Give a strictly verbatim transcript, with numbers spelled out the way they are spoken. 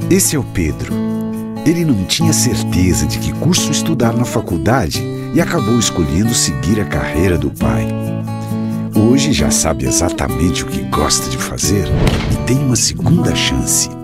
Esse é o Pedro. Ele não tinha certeza de que curso estudar na faculdade e acabou escolhendo seguir a carreira do pai. Hoje já sabe exatamente o que gosta de fazer e tem uma segunda chance.